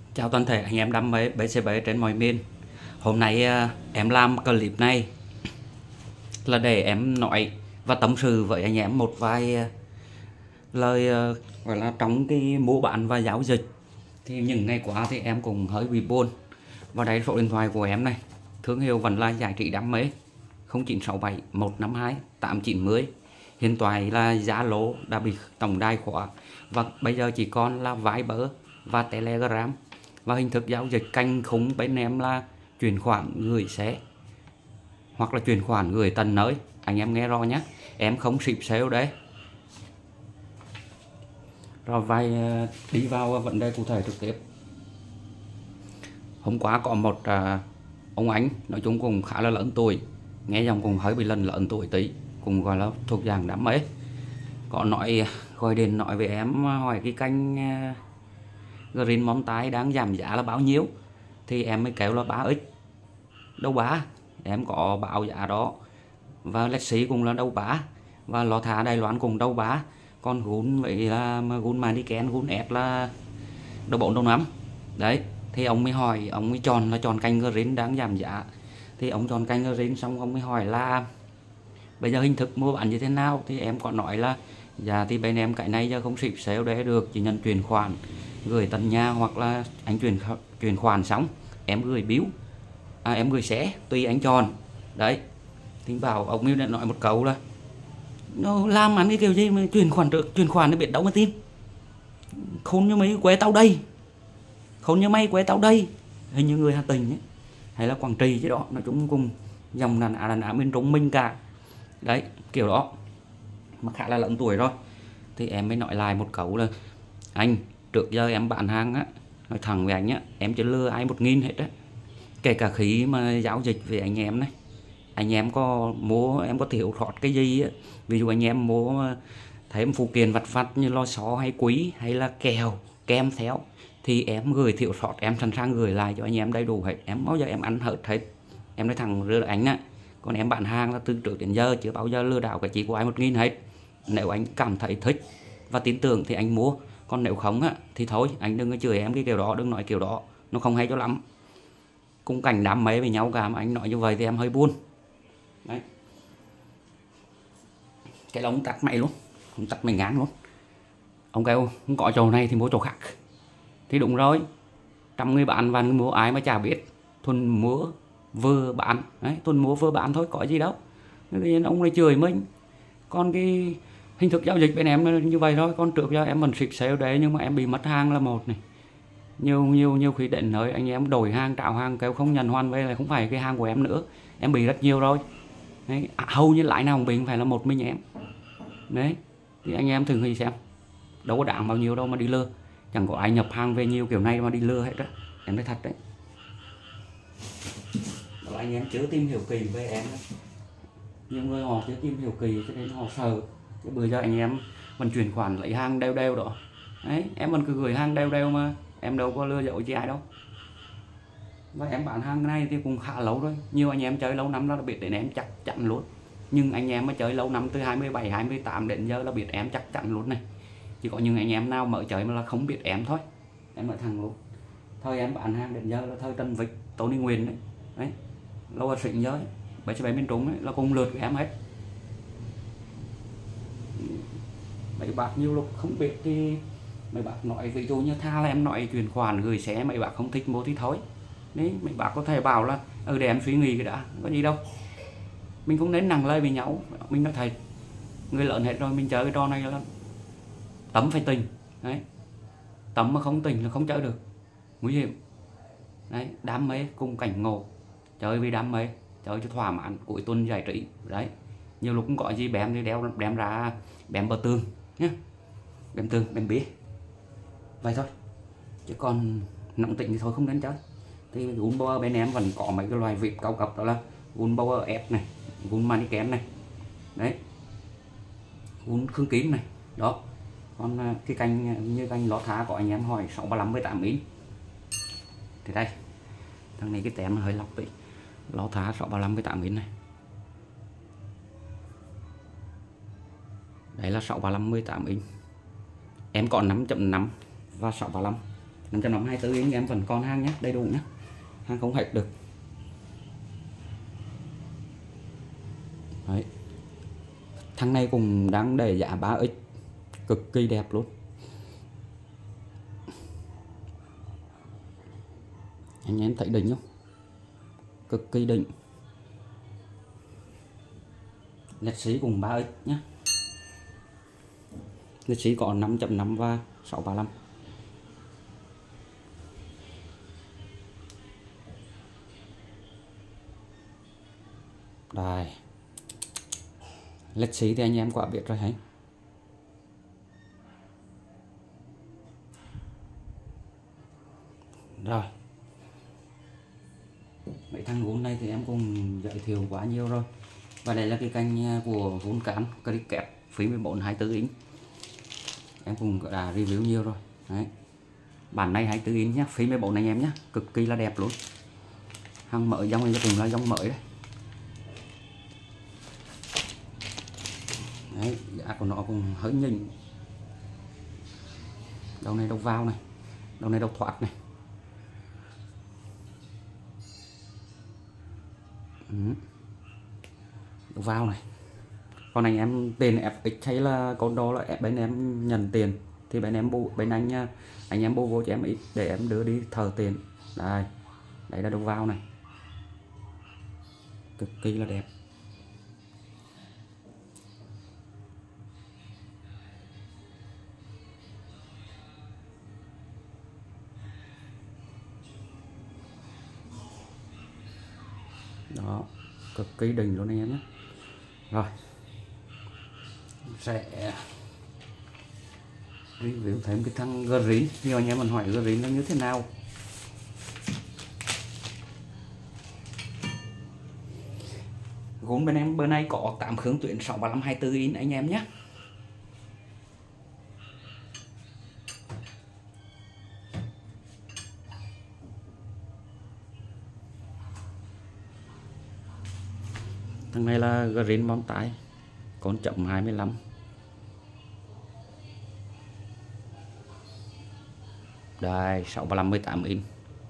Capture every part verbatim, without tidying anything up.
Chào toàn thể anh em đam mê bê xê bê trên mọi miền. Hôm nay à, em làm clip này là để em nói và tâm sự với anh em một vài à, lời à, gọi là trong cái mua bán và giao dịch. Thì những ngày qua thì em cũng hơi bị buồn. Và đây số điện thoại của em này. Thương hiệu vẫn là Giải Trí Đam Mê không chín sáu bảy một năm hai tám chín không. Hiện tại là Zalo đã bị tổng đài khóa và bây giờ chỉ còn là Viber và Telegram. Và hình thức giao dịch canh khung bên em là chuyển khoản gửi xe hoặc là chuyển khoản gửi tận nơi. Anh em nghe rõ nhé, em không ship sale đấy. Rồi vay đi vào vấn đề cụ thể trực tiếp. Hôm qua có một uh, ông anh nói chung cũng khá là lớn tuổi, nghe dòng cũng hơi bị lần lớn tuổi tí, cũng gọi là thuộc dạng đam mê. Có nói gọi điện nói với em hỏi cái kênh uh, Green Mountain đang giảm giá là bao nhiêu, thì em mới kéo là ba x. Đâu bá, em có báo giá đó. Và Lexi cũng là đâu bá, và lò thả Đài Loan cũng đâu bá. Còn gun vậy là gun Maniken, gun S là đâu bốn đâu năm. Đấy, thì ông mới hỏi, ông mới chọn là chọn kênh Green đang giảm giá. Thì ông chọn kênh Green xong ông mới hỏi là bây giờ hình thức mua bán như thế nào. Thì em có nói là dạ thì bên em cái này giờ không ship sale để được, chỉ nhận chuyển khoản gửi tận nhà, hoặc là anh chuyển chuyển khoản xong em gửi bill, à, em gửi xe tùy anh chọn. Đấy, thì bảo ông ấy đã nói một câu là nó làm ăn cái kiểu gì mà chuyển khoản được, chuyển khoản nó biết đâu mà tin. Khôn như mấy quê tao đây, khôn như mấy quê tao đây. Hình như người Hà Tĩnh ấy, hay là Quảng Trị chứ đó, nói chung cùng dòng đàn á đàn á miền Trung mình cả. Đấy, kiểu đó mà khá là lớn tuổi rồi. Thì em mới nói lại một câu là anh, trước giờ em bán hàng á, nói thẳng với anh á, em chỉ lừa ai một nghìn hết á. Kể cả khi mà giao dịch với anh em này, anh em có mua, em có thiếu sót cái gì á, ví dụ anh em mua thêm phụ kiện vặt vặt như lo xó hay quý hay là kèo kèm theo, thì em gửi thiếu sót em sẵn sàng gửi lại cho anh em đầy đủ hết. Em bao giờ em ăn hết hết, em nói thẳng rưa anh á. Còn em bán hàng là từ trước đến giờ chưa bao giờ lừa đảo cái chỉ của ai một nghìn hết. Nếu anh cảm thấy thích và tin tưởng thì anh mua, còn nếu không á thì thôi, anh đừng có chửi em cái kiểu đó, đừng nói kiểu đó, nó không hay cho lắm. Cùng cảnh đam mê với nhau cả mà anh nói như vậy thì em hơi buồn. Đấy, cái ông tắt mày luôn, ông tắt mày ngán luôn. Ông kêu không có chỗ này thì mua chỗ khác. Thì đúng rồi, trăm người bán và người mua ai mà chả biết. Thuần mua vừa bán, đấy, thuần mua vừa bán thôi, có gì đâu. Nên ông này chửi mình. Còn cái hình thức giao dịch bên em như vậy thôi. Còn trước giờ em vẫn ship sale đấy, nhưng mà em bị mất hàng là một này. Nhiều nhiều nhiều khi đến nơi anh em đổi hàng, trao hàng kêu không nhận hoàn về là không phải cái hàng của em nữa. Em bị rất nhiều rồi. Đấy, hầu như lại nào cũng bị, không phải là một mình em. Đấy, thì anh em thử nghĩ xem, đâu có đáng bao nhiêu đâu mà đi lừa. Chẳng có ai nhập hàng về nhiều kiểu này mà đi lừa hết á. Em nói thật đấy. Đó, anh em chưa tìm hiểu kỳ về em đấy. Nhiều người họ chưa tìm hiểu kỳ cho nên họ sợ. Chứ bây giờ anh em vẫn chuyển khoản lấy hàng đeo đeo đó. Đấy, em vẫn cứ gửi hàng đeo đeo mà em đâu có lừa dối chi ai đâu. Và em bán hàng này thì cũng khá lâu rồi. Nhiều anh em chơi lâu năm đó là biết đến em chắc chắn luôn. Nhưng anh em mà chơi lâu năm từ hai mươi bảy, hai mươi tám đến giờ là biết em chắc chắn luôn này. Chỉ có những anh em nào mở chơi mà là không biết em thôi. Em nói thẳng luôn. Thời em bán hàng đến giờ là thời Tân Vịnh, Tony Nguyên đấy. Đấy, lâu là xịn giới, bảy mươi bảy miền Trung ấy, là cùng lượt của em hết. Mấy bác nhiều lúc không biết thì mấy bác nói, ví dụ như tha là em nói chuyển khoản gửi xe, mấy bác không thích mua thì thôi. Đấy, mấy bác có thể bảo là ừ để em suy nghĩ cái đã, có gì đâu. Mình cũng nên nặng lời với nhau. Mình nói thầy, người lớn hết rồi, mình chơi cái trò này là tấm phải tình. Đấy, tấm mà không tình là không chơi được, nguy hiểm. Đấy, đam mê cùng cảnh ngộ, chơi vì đam mê, chơi cho thỏa mãn, cuối tuần giải trí. Đấy, nhiều lúc cũng có gì bém thì đeo đem ra bém bờ tường nhé, bém tường bém bia vậy thôi. Chứ còn nặng tịnh thì thôi không nên chơi. Thì Gunbower bên em vẫn có mấy cái loài vip cao cấp, đó là Gunbower F này, Gun Maniken này, đấy, Gun Khương Kín này đó. Còn cái canh như canh lót thá của anh em hỏi sáu ba lăm với tám inch thì đây, thằng này cái tem nó hơi lọc tí, lót thá sáu ba lăm với tám inch này, đấy là sáu ba lăm với tám inch. Em có năm chấm năm và sáu ba lăm, năm trăm năm mươi hai tư anh em vẫn còn hàng nhé, đầy đủ nhé, hàng không hết được. Đấy. Thằng này cũng đang để giá ba x, cực kỳ đẹp luôn. Anh em thấy đỉnh không? Cực kỳ đỉnh. Lịch sĩ cùng ba x nhé. Lịch sĩ có năm chấm năm và sáu ba lăm. Đây. Lịch sĩ thì anh em quả biết rồi hả? Rồi. Mấy thằng vốn này thì em cũng giới thiệu quá nhiều rồi. Và đây là cái kênh của vốn cán Cricket phím mười bốn hai mươi tư inch. Em cũng đã review nhiều rồi. Đấy. Bản này hai mươi tư inch nhá, phím mười bốn anh em nhá, cực kỳ là đẹp luôn. Hàng mới dòng này cũng là dòng mới đấy. Đấy, giá của nó cũng hơi nhỉnh. Đầu này đầu vào này, đầu này đầu thoát này. Ừ. Đầu vào này. Còn anh em tiền ép ích hay là con đó là bên em nhận tiền thì bên em bù bên anh nha, anh em bù vô cho em ít để em đưa đi thờ tiền. Đây, đây là đầu vào này, cực kỳ là đẹp. Đó, cực kỳ đỉnh luôn anh em nhé. Rồi sẽ review thêm cái thằng Green. Nhiều anh em mình hỏi Green nó như thế nào. Gốm bên em bữa nay có tám khhướng tuyến sáu ba lăm hai mươi tư inch anh em nhé. Thằng này là Green bóng tải con chậm hai mươi lăm. Đây sáu ba lăm mười tám inch.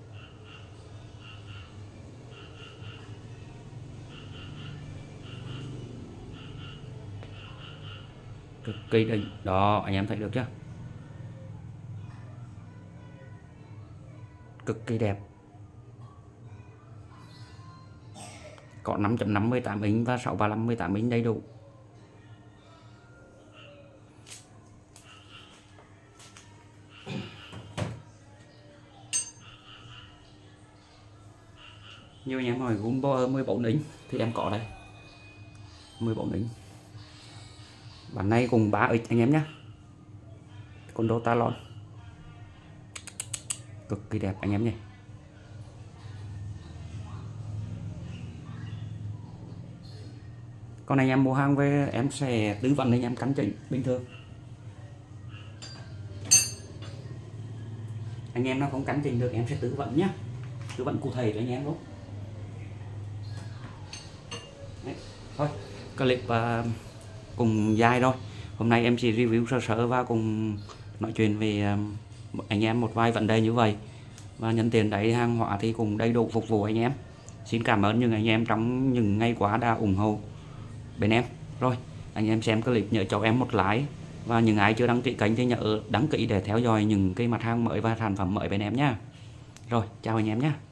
Cực kỳ đỉnh. Đó anh em thấy được chưa? Cực kỳ đẹp. Có năm chấm năm mươi tám inch và sáu ba lăm mười tám inch đầy đủ. Nhiều anh em hỏi Gunbo mười bốn inch thì em có đây. mười bốn inch. Bản này cùng ba x anh em nhé. Con đô talon. Cực kỳ đẹp anh em nhé. Còn anh em mua hàng về em sẽ tư vấn anh em cắn chỉnh bình thường. Anh em nào không cắn chỉnh được em sẽ tư vấn nhé, tư vấn cụ thể cho anh em luôn. Đấy. Thôi clip uh, cùng dài rồi. Hôm nay em chỉ review sơ sơ và cùng nói chuyện về uh, anh em một vài vấn đề như vậy. Và nhân tiền đấy hàng hóa thì cũng đầy đủ phục vụ anh em. Xin cảm ơn những anh em trong những ngày qua đã ủng hộ bên em. Rồi anh em xem clip nhớ cho em một like. Và những ai chưa đăng ký kênh thì nhớ đăng ký để theo dõi những cái mặt hàng mới và sản phẩm mới bên em nhé. Rồi chào anh em nhé.